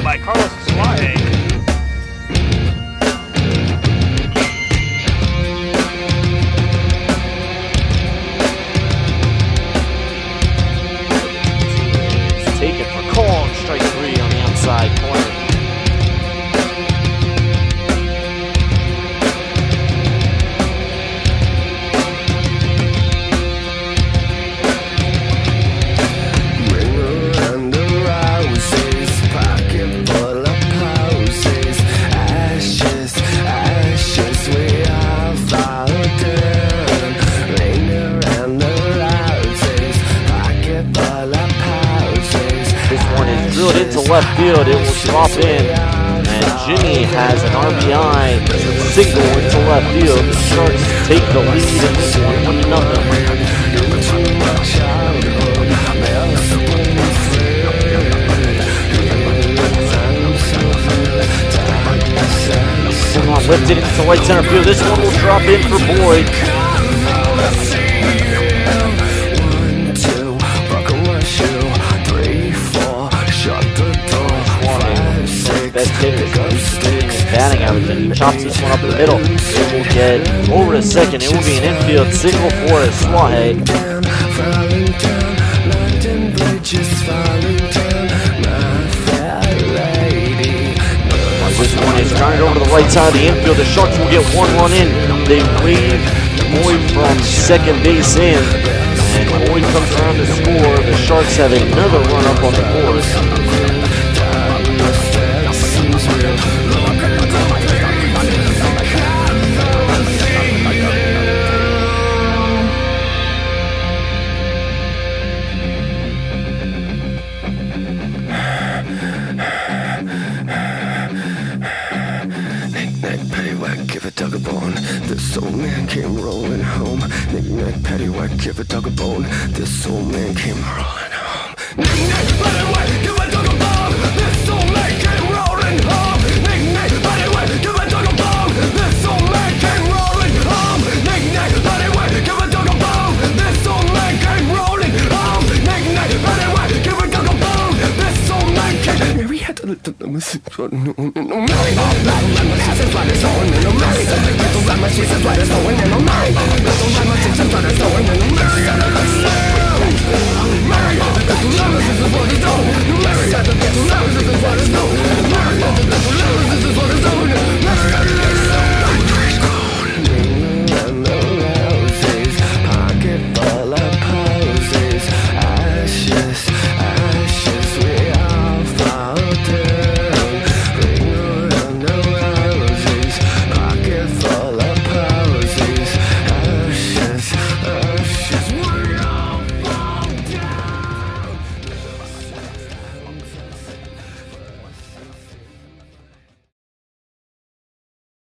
by Carlos Suave. Taken for call, strike 3 on the outside corner. Drilled into left field, it will drop in, and Jimmy has an RBI single into left field. The Sharks take the lead in this one, 1-0. Come on, lifted into right center field. This one will drop in for Boyd. Batting average, and he chops this one up the middle. It will get over to second. It will be an infield single for Suave. This one is trying over to the right side of the infield. The Sharks will get 1 run in. They wave Boyd from second base in, and Boyd comes around to score. The Sharks have another run up on the board. Give a dog a bone. This old man came rolling home. Knick-knack, paddywhack, give a dog a bone. This old man came rolling home. Knick-knack, paddywhack, give a dog a bone. This old man came rolling home. Knick-knack, paddywhack, give a dog a bone. This old man came rolling home. Knick-knack, paddywhack, give a dog a bone. This old man came rolling home. Knick-knack, paddywhack, give a dog a bone. This old man came. Mary had to lift the message. Mary